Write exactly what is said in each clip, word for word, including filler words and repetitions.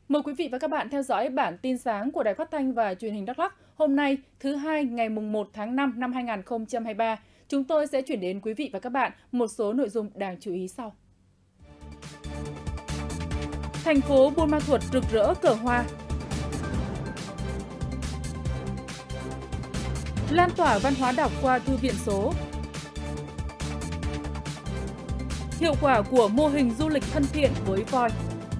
Mời quý vị và các bạn theo dõi bản tin sáng của Đài Phát thanh và Truyền hình Đắk Lắk. Hôm nay, thứ hai ngày mùng một tháng năm năm hai nghìn không trăm hai mươi ba, chúng tôi sẽ chuyển đến quý vị và các bạn một số nội dung đáng chú ý sau. Thành phố Buôn Ma Thuột rực rỡ cờ hoa. Lan tỏa văn hóa đọc qua thư viện số. Hiệu quả của mô hình du lịch thân thiện với voi.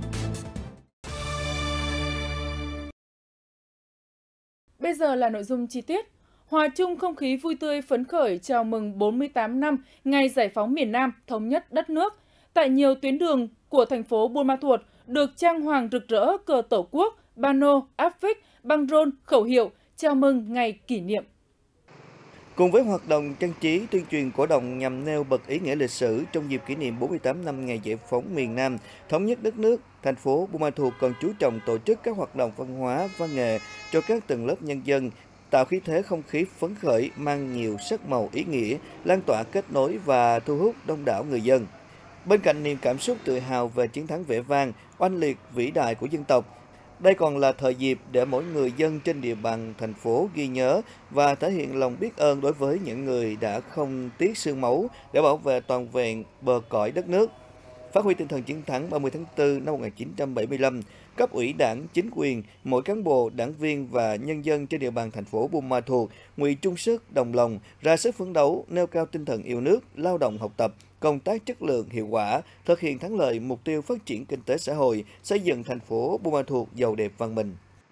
Bây giờ là nội dung chi tiết. Hòa chung không khí vui tươi phấn khởi chào mừng bốn mươi tám năm ngày giải phóng miền Nam thống nhất đất nước. Tại nhiều tuyến đường của thành phố Buôn Ma Thuột được trang hoàng rực rỡ cờ Tổ quốc, pano, áp phích, băng rôn, khẩu hiệu chào mừng ngày kỷ niệm. Cùng với hoạt động trang trí tuyên truyền cổ động nhằm nêu bật ý nghĩa lịch sử trong dịp kỷ niệm bốn mươi tám năm ngày giải phóng miền Nam, thống nhất đất nước, thành phố Buôn Ma Thuột còn chú trọng tổ chức các hoạt động văn hóa, văn nghệ cho các tầng lớp nhân dân, tạo khí thế không khí phấn khởi mang nhiều sắc màu ý nghĩa, lan tỏa kết nối và thu hút đông đảo người dân. Bên cạnh niềm cảm xúc tự hào về chiến thắng vẻ vang, oanh liệt vĩ đại của dân tộc, đây còn là thời dịp để mỗi người dân trên địa bàn thành phố ghi nhớ và thể hiện lòng biết ơn đối với những người đã không tiếc xương máu để bảo vệ toàn vẹn bờ cõi đất nước. Phát huy tinh thần chiến thắng ba mươi tháng tư năm một nghìn chín trăm bảy mươi lăm, cấp ủy Đảng, chính quyền, mỗi cán bộ, đảng viên và nhân dân trên địa bàn thành phố Buôn Ma Thuột nguyện chung sức, đồng lòng, ra sức phấn đấu, nêu cao tinh thần yêu nước, lao động học tập, công tác chất lượng, hiệu quả, thực hiện thắng lợi mục tiêu phát triển kinh tế xã hội, xây dựng thành phố Buôn Ma Thuột giàu đẹp văn minh.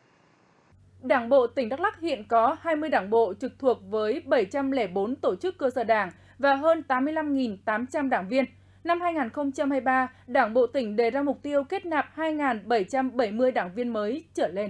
Đảng bộ tỉnh Đắk Lắk hiện có hai mươi đảng bộ trực thuộc với bảy trăm lẻ bốn tổ chức cơ sở đảng và hơn tám mươi lăm nghìn tám trăm đảng viên. Năm hai nghìn không trăm hai mươi ba, Đảng bộ tỉnh đề ra mục tiêu kết nạp hai nghìn bảy trăm bảy mươi đảng viên mới trở lên.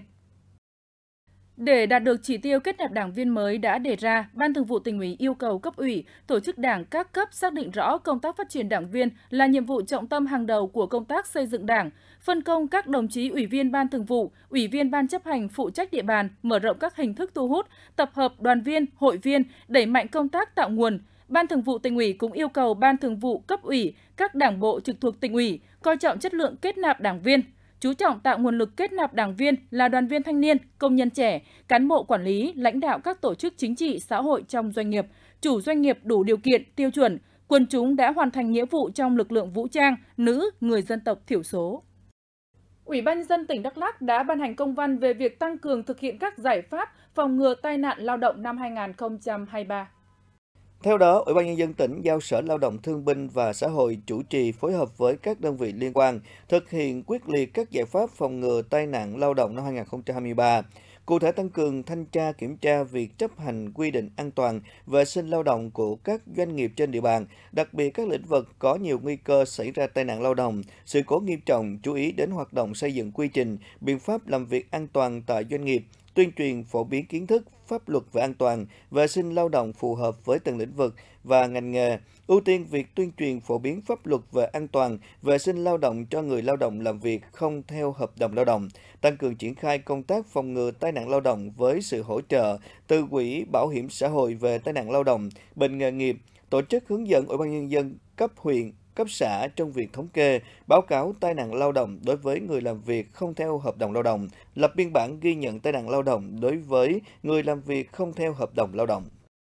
Để đạt được chỉ tiêu kết nạp đảng viên mới đã đề ra, Ban Thường vụ Tỉnh ủy yêu cầu cấp ủy, tổ chức đảng các cấp xác định rõ công tác phát triển đảng viên là nhiệm vụ trọng tâm hàng đầu của công tác xây dựng đảng, phân công các đồng chí ủy viên Ban Thường vụ, ủy viên Ban chấp hành phụ trách địa bàn, mở rộng các hình thức thu hút, tập hợp đoàn viên, hội viên, đẩy mạnh công tác tạo nguồn. Ban Thường vụ Tỉnh ủy cũng yêu cầu Ban Thường vụ cấp ủy, các đảng bộ trực thuộc Tỉnh ủy coi trọng chất lượng kết nạp đảng viên, chú trọng tạo nguồn lực kết nạp đảng viên là đoàn viên thanh niên, công nhân trẻ, cán bộ quản lý, lãnh đạo các tổ chức chính trị xã hội trong doanh nghiệp, chủ doanh nghiệp đủ điều kiện, tiêu chuẩn, quần chúng đã hoàn thành nghĩa vụ trong lực lượng vũ trang, nữ, người dân tộc thiểu số. Ủy ban nhân dân tỉnh Đắk Lắk đã ban hành công văn về việc tăng cường thực hiện các giải pháp phòng ngừa tai nạn lao động năm hai nghìn không trăm hai mươi ba. Theo đó, Ủy ban nhân dân tỉnh giao Sở Lao động Thương binh và Xã hội chủ trì phối hợp với các đơn vị liên quan thực hiện quyết liệt các giải pháp phòng ngừa tai nạn lao động năm hai nghìn không trăm hai mươi ba. Cụ thể tăng cường thanh tra kiểm tra việc chấp hành quy định an toàn vệ sinh lao động của các doanh nghiệp trên địa bàn, đặc biệt các lĩnh vực có nhiều nguy cơ xảy ra tai nạn lao động, sự cố nghiêm trọng, chú ý đến hoạt động xây dựng quy trình, biện pháp làm việc an toàn tại doanh nghiệp, tuyên truyền phổ biến kiến thức, pháp luật về an toàn, vệ sinh lao động phù hợp với từng lĩnh vực và ngành nghề, ưu tiên việc tuyên truyền phổ biến pháp luật về an toàn, vệ sinh lao động cho người lao động làm việc không theo hợp đồng lao động, tăng cường triển khai công tác phòng ngừa tai nạn lao động với sự hỗ trợ từ Quỹ Bảo hiểm xã hội về tai nạn lao động, bệnh nghề nghiệp, tổ chức hướng dẫn Ủy ban nhân dân cấp huyện, cấp xã trong việc thống kê, báo cáo tai nạn lao động đối với người làm việc không theo hợp đồng lao động, lập biên bản ghi nhận tai nạn lao động đối với người làm việc không theo hợp đồng lao động.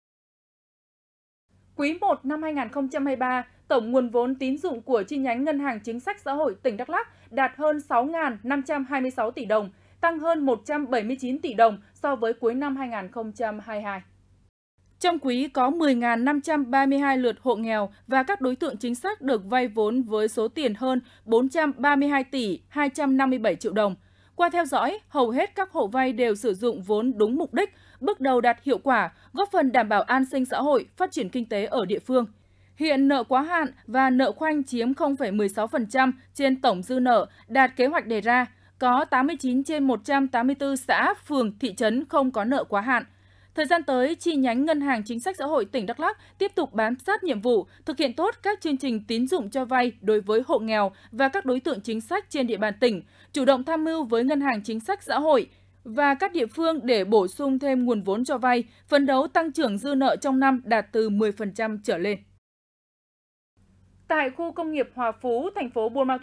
Quý một năm hai nghìn không trăm hai mươi ba, tổng nguồn vốn tín dụng của chi nhánh Ngân hàng Chính sách Xã hội tỉnh Đắk Lắk đạt hơn sáu nghìn năm trăm hai mươi sáu tỷ đồng, tăng hơn một trăm bảy mươi chín tỷ đồng so với cuối năm hai nghìn không trăm hai mươi hai. Trong quý có mười nghìn năm trăm ba mươi hai lượt hộ nghèo và các đối tượng chính sách được vay vốn với số tiền hơn bốn trăm ba mươi hai tỷ hai trăm năm mươi bảy triệu đồng. Qua theo dõi, hầu hết các hộ vay đều sử dụng vốn đúng mục đích, bước đầu đạt hiệu quả, góp phần đảm bảo an sinh xã hội, phát triển kinh tế ở địa phương. Hiện nợ quá hạn và nợ khoanh chiếm không phẩy mười sáu phần trăm trên tổng dư nợ, đạt kế hoạch đề ra. Có tám mươi chín trên một trăm tám mươi tư xã, phường, thị trấn không có nợ quá hạn. Thời gian tới, chi nhánh Ngân hàng Chính sách Xã hội tỉnh Đắk Lắk tiếp tục bám sát nhiệm vụ, thực hiện tốt các chương trình tín dụng cho vay đối với hộ nghèo và các đối tượng chính sách trên địa bàn tỉnh, chủ động tham mưu với Ngân hàng Chính sách Xã hội và các địa phương để bổ sung thêm nguồn vốn cho vay, phấn đấu tăng trưởng dư nợ trong năm đạt từ mười phần trăm trở lên. Tại khu công nghiệp Hòa Phú, thành phố Buôn Ma Thuột,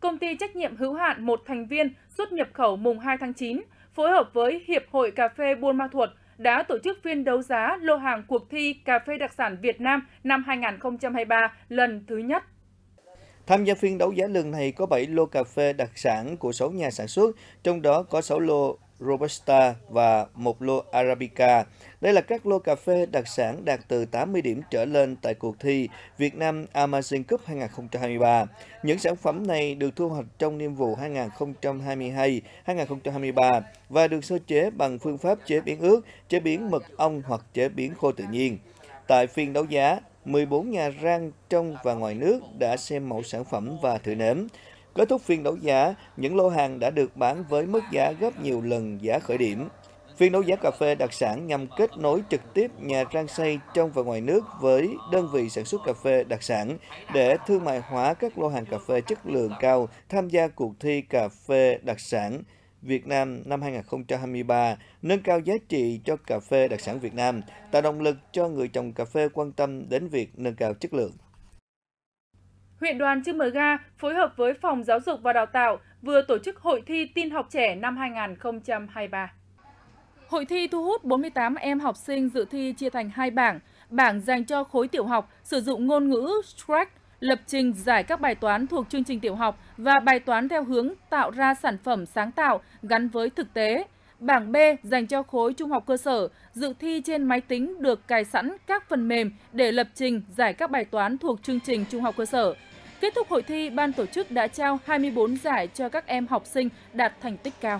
Công ty trách nhiệm hữu hạn một thành viên xuất nhập khẩu mùng hai tháng chín phối hợp với Hiệp hội Cà phê Buôn Ma Thuột đã tổ chức phiên đấu giá lô hàng cuộc thi Cà phê đặc sản Việt Nam năm hai nghìn không trăm hai mươi ba lần thứ nhất. Tham gia phiên đấu giá lần này có bảy lô cà phê đặc sản của sáu nhà sản xuất, trong đó có sáu lô Robusta và một lô Arabica. Đây là các lô cà phê đặc sản đạt từ tám mươi điểm trở lên tại cuộc thi Việt Nam Amazing Cup hai nghìn không trăm hai mươi ba. Những sản phẩm này được thu hoạch trong niên vụ hai nghìn không trăm hai mươi hai đến hai nghìn không trăm hai mươi ba và được sơ chế bằng phương pháp chế biến ướt, chế biến mật ong hoặc chế biến khô tự nhiên. Tại phiên đấu giá, mười bốn nhà rang trong và ngoài nước đã xem mẫu sản phẩm và thử nếm. Kết thúc phiên đấu giá, những lô hàng đã được bán với mức giá gấp nhiều lần giá khởi điểm. Phiên đấu giá cà phê đặc sản nhằm kết nối trực tiếp nhà rang xay trong và ngoài nước với đơn vị sản xuất cà phê đặc sản để thương mại hóa các lô hàng cà phê chất lượng cao tham gia cuộc thi cà phê đặc sản Việt Nam năm hai nghìn không trăm hai mươi ba, nâng cao giá trị cho cà phê đặc sản Việt Nam, tạo động lực cho người trồng cà phê quan tâm đến việc nâng cao chất lượng. Huyện Đoàn Chư Mờ Ga phối hợp với Phòng Giáo dục và Đào tạo vừa tổ chức hội thi tin học trẻ năm hai nghìn không trăm hai mươi ba. Hội thi thu hút bốn mươi tám em học sinh dự thi chia thành hai bảng. Bảng dành cho khối tiểu học sử dụng ngôn ngữ Scratch, lập trình giải các bài toán thuộc chương trình tiểu học và bài toán theo hướng tạo ra sản phẩm sáng tạo gắn với thực tế. Bảng B dành cho khối trung học cơ sở, dự thi trên máy tính được cài sẵn các phần mềm để lập trình giải các bài toán thuộc chương trình trung học cơ sở. Kết thúc hội thi, ban tổ chức đã trao hai mươi bốn giải cho các em học sinh đạt thành tích cao.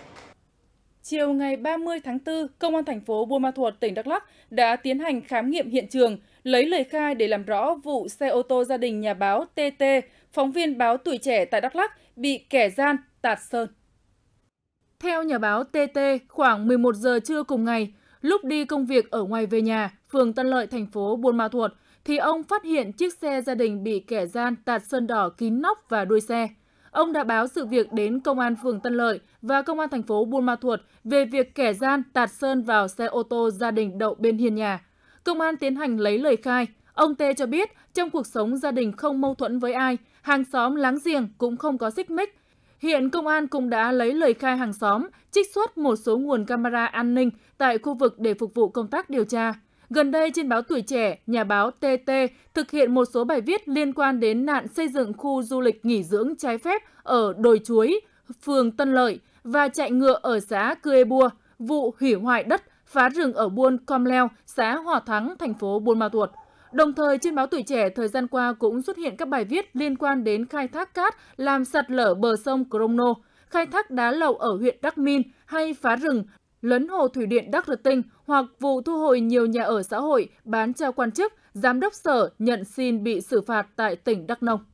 Chiều ngày ba mươi tháng tư, Công an thành phố Buôn Ma Thuột, tỉnh Đắk Lắk đã tiến hành khám nghiệm hiện trường, lấy lời khai để làm rõ vụ xe ô tô gia đình nhà báo tê tê, phóng viên báo Tuổi Trẻ tại Đắk Lắk, bị kẻ gian tạt sơn. Theo nhà báo tê tê, khoảng mười một giờ trưa cùng ngày, lúc đi công việc ở ngoài về nhà, phường Tân Lợi, thành phố Buôn Ma Thuột, thì ông phát hiện chiếc xe gia đình bị kẻ gian tạt sơn đỏ kín nóc và đuôi xe. Ông đã báo sự việc đến Công an phường Tân Lợi và Công an thành phố Buôn Ma Thuột về việc kẻ gian tạt sơn vào xe ô tô gia đình đậu bên hiên nhà. Công an tiến hành lấy lời khai. Ông Tê cho biết trong cuộc sống gia đình không mâu thuẫn với ai, hàng xóm láng giềng cũng không có xích mích. Hiện công an cũng đã lấy lời khai hàng xóm, trích xuất một số nguồn camera an ninh tại khu vực để phục vụ công tác điều tra. Gần đây trên báo Tuổi Trẻ, nhà báo tê tê thực hiện một số bài viết liên quan đến nạn xây dựng khu du lịch nghỉ dưỡng trái phép ở Đồi Chuối, phường Tân Lợi và chạy ngựa ở xã Cư Ê Bua, vụ hủy hoại đất, phá rừng ở buôn Com Leo, xã Hòa Thắng, thành phố Buôn Ma Thuột. Đồng thời, trên báo Tuổi Trẻ thời gian qua cũng xuất hiện các bài viết liên quan đến khai thác cát làm sạt lở bờ sông Crono, khai thác đá lậu ở huyện Đắc Min hay phá rừng, lấn hồ thủy điện Đắc Rờ Tinh hoặc vụ thu hồi nhiều nhà ở xã hội bán cho quan chức, giám đốc sở nhận xin bị xử phạt tại tỉnh Đắk Nông.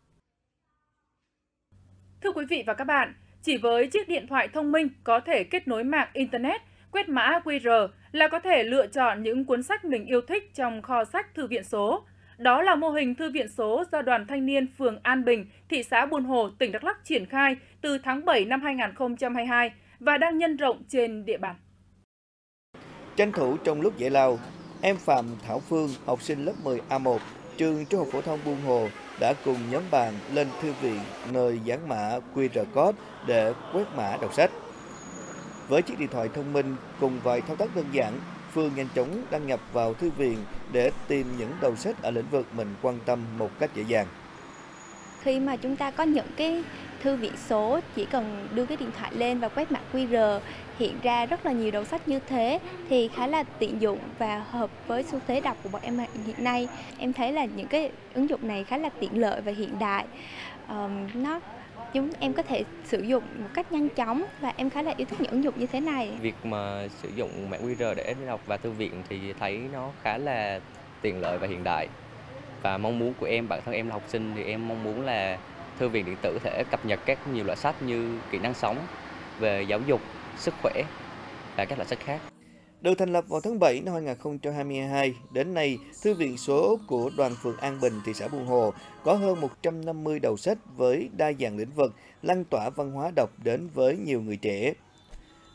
Thưa quý vị và các bạn, chỉ với chiếc điện thoại thông minh có thể kết nối mạng Internet, quét mã quy rờ là có thể lựa chọn những cuốn sách mình yêu thích trong kho sách thư viện số. Đó là mô hình thư viện số do Đoàn Thanh niên phường An Bình, thị xã Buôn Hồ, tỉnh Đắk Lắk triển khai từ tháng bảy năm hai nghìn không trăm hai mươi hai và đang nhân rộng trên địa bàn. Tranh thủ trong lúc giải lao, em Phạm Thảo Phương, học sinh lớp mười A một, trường Trung học phổ thông Buôn Hồ đã cùng nhóm bạn lên thư viện nơi dán mã quy rờ code để quét mã đọc sách. Với chiếc điện thoại thông minh cùng vài thao tác đơn giản, Phương nhanh chóng đăng nhập vào thư viện để tìm những đầu sách ở lĩnh vực mình quan tâm một cách dễ dàng. Khi mà chúng ta có những cái thư viện số, chỉ cần đưa cái điện thoại lên và quét mã quy rờ hiện ra rất là nhiều đầu sách như thế thì khá là tiện dụng và hợp với xu thế đọc của bọn em hiện nay. Em thấy là những cái ứng dụng này khá là tiện lợi và hiện đại. Um, nó chúng em có thể sử dụng một cách nhanh chóng và em khá là yêu thích những ứng dụng như thế này. Việc mà sử dụng mã quy rờ để đọc vào thư viện thì thấy nó khá là tiện lợi và hiện đại. Và mong muốn của em, bản thân em là học sinh thì em mong muốn là thư viện điện tử có thể cập nhật các nhiều loại sách như kỹ năng sống, về giáo dục, sức khỏe và các loại sách khác. Được thành lập vào tháng bảy năm hai nghìn không trăm hai mươi hai, đến nay, thư viện số của Đoàn phường An Bình, thị xã Buôn Hồ có hơn một trăm năm mươi đầu sách với đa dạng lĩnh vực, lan tỏa văn hóa đọc đến với nhiều người trẻ.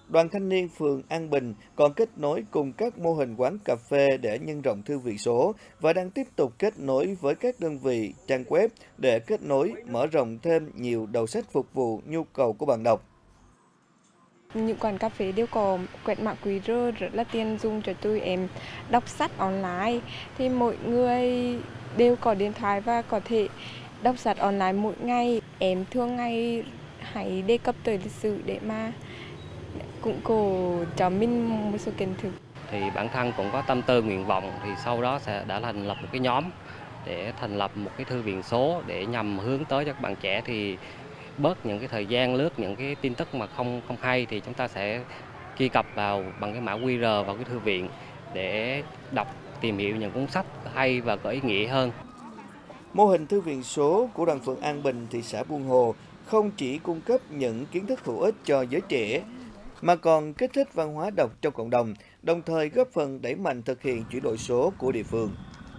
Đoàn Thanh niên phường An Bình còn kết nối cùng các mô hình quán cà phê để nhân rộng thư viện số và đang tiếp tục kết nối với các đơn vị trang web để kết nối mở rộng thêm nhiều đầu sách phục vụ nhu cầu của bạn đọc. Những quán cà phê đều có quẹt mã quy rờ rất là tiện dụng cho tụi em đọc sách online. Thì mỗi người đều có điện thoại và có thể đọc sách online mỗi ngày. Em thường ngày hãy đề cập tới lịch sử để mà củng cố cho mình một số kiến thức. Thì bản thân cũng có tâm tư nguyện vọng thì sau đó sẽ đã thành lập một cái nhóm để thành lập một cái thư viện số để nhằm hướng tới cho các bạn trẻ thì bớt những cái thời gian lướt những cái tin tức mà không không hay thì chúng ta sẽ truy cập vào bằng cái mã quy rờ vào cái thư viện để đọc tìm hiểu những cuốn sách hay và có ý nghĩa hơn. Mô hình thư viện số của đoàn phường An Bình, thị xã Buôn Hồ không chỉ cung cấp những kiến thức hữu ích cho giới trẻ mà còn kích thích văn hóa đọc trong cộng đồng, đồng thời góp phần đẩy mạnh thực hiện chuyển đổi số của địa phương.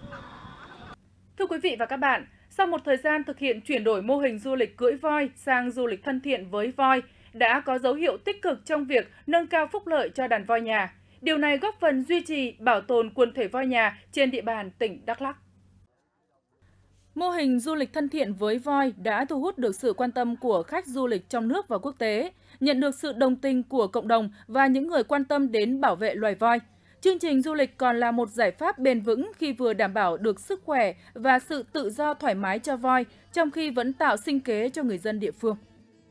Thưa quý vị và các bạn, sau một thời gian thực hiện chuyển đổi mô hình du lịch cưỡi voi sang du lịch thân thiện với voi, đã có dấu hiệu tích cực trong việc nâng cao phúc lợi cho đàn voi nhà. Điều này góp phần duy trì, bảo tồn quần thể voi nhà trên địa bàn tỉnh Đắk Lắk. Mô hình du lịch thân thiện với voi đã thu hút được sự quan tâm của khách du lịch trong nước và quốc tế, nhận được sự đồng tình của cộng đồng và những người quan tâm đến bảo vệ loài voi. Chương trình du lịch còn là một giải pháp bền vững khi vừa đảm bảo được sức khỏe và sự tự do thoải mái cho voi, trong khi vẫn tạo sinh kế cho người dân địa phương.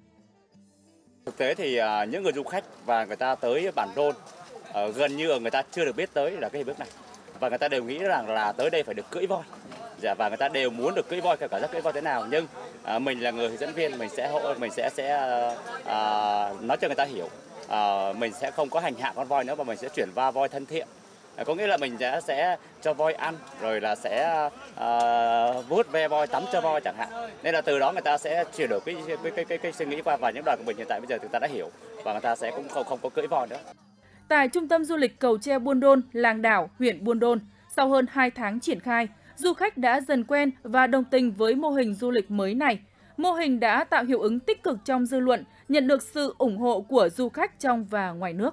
Thực tế thì những người du khách và người ta tới Bản Rôn gần như người ta chưa được biết tới là cái hiệp ước này. Và người ta đều nghĩ rằng là tới đây phải được cưỡi voi. Dạ, và người ta đều muốn được cưỡi voi, cả cảm giác cưỡi voi thế nào, nhưng à, mình là người hướng dẫn viên, mình sẽ hộ mình sẽ sẽ à, nói cho người ta hiểu, à, mình sẽ không có hành hạ con voi nữa và mình sẽ chuyển va voi thân thiện, à, có nghĩa là mình sẽ sẽ cho voi ăn, rồi là sẽ à, vuốt ve voi, tắm cho voi chẳng hạn, nên là từ đó người ta sẽ chuyển đổi cái cái cái cái, cái suy nghĩ qua, và những đoàn của mình hiện tại bây giờ chúng ta đã hiểu và người ta sẽ cũng không không có cưỡi voi nữa. Tại trung tâm du lịch Cầu Tre Buôn Đôn, Làng Đảo, huyện Buôn Đôn, sau hơn hai tháng triển khai, du khách đã dần quen và đồng tình với mô hình du lịch mới này. Mô hình đã tạo hiệu ứng tích cực trong dư luận, nhận được sự ủng hộ của du khách trong và ngoài nước.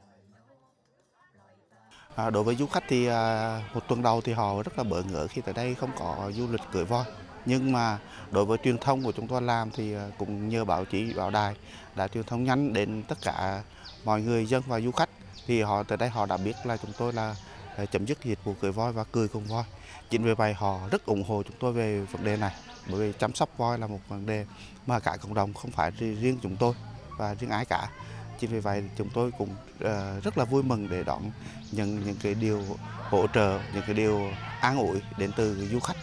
À, đối với du khách thì à, một tuần đầu thì họ rất là bỡ ngỡ khi tới đây không có du lịch cưỡi voi. Nhưng mà đối với truyền thông của chúng tôi làm thì cũng nhờ báo chí, báo đài đã truyền thông nhanh đến tất cả mọi người dân và du khách. Thì họ tới đây họ đã biết là chúng tôi là chấm dứt dịch vụ cưỡi voi và cười cùng voi. Chính vì vậy họ rất ủng hộ chúng tôi về vấn đề này, bởi vì chăm sóc voi là một vấn đề mà cả cộng đồng, không phải riêng chúng tôi và riêng ai cả. Chính vì vậy chúng tôi cũng rất là vui mừng để đón những những cái điều hỗ trợ, những cái điều an ủi đến từ du khách.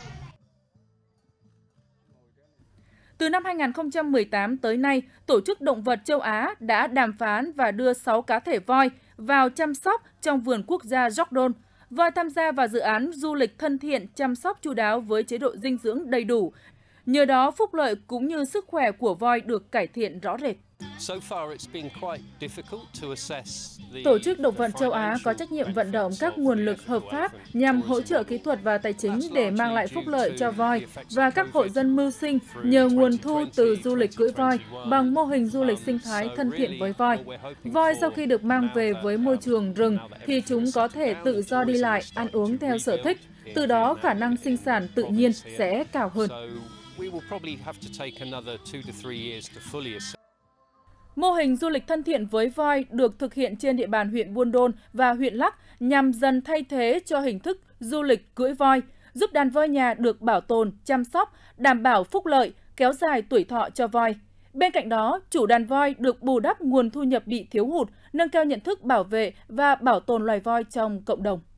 Từ năm hai nghìn không trăm mười tám tới nay, Tổ chức Động vật Châu Á đã đàm phán và đưa sáu cá thể voi vào chăm sóc trong vườn quốc gia Jordan. Voi tham gia vào dự án du lịch thân thiện chăm sóc chu đáo với chế độ dinh dưỡng đầy đủ. Nhờ đó, phúc lợi cũng như sức khỏe của voi được cải thiện rõ rệt. Tổ chức Động vật Châu Á có trách nhiệm vận động các nguồn lực hợp pháp nhằm hỗ trợ kỹ thuật và tài chính để mang lại phúc lợi cho voi và các hộ dân mưu sinh nhờ nguồn thu từ du lịch cưỡi voi bằng mô hình du lịch sinh thái thân thiện với voi. Voi sau khi được mang về với môi trường rừng thì chúng có thể tự do đi lại, ăn uống theo sở thích, từ đó khả năng sinh sản tự nhiên sẽ cao hơn. Mô hình du lịch thân thiện với voi được thực hiện trên địa bàn huyện Buôn Đôn và huyện Lắk nhằm dần thay thế cho hình thức du lịch cưỡi voi, giúp đàn voi nhà được bảo tồn, chăm sóc, đảm bảo phúc lợi, kéo dài tuổi thọ cho voi. Bên cạnh đó, chủ đàn voi được bù đắp nguồn thu nhập bị thiếu hụt, nâng cao nhận thức bảo vệ và bảo tồn loài voi trong cộng đồng.